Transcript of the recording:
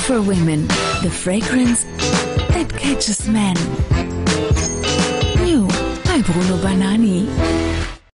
for women, the fragrance that catches men. New by Bruno Banani.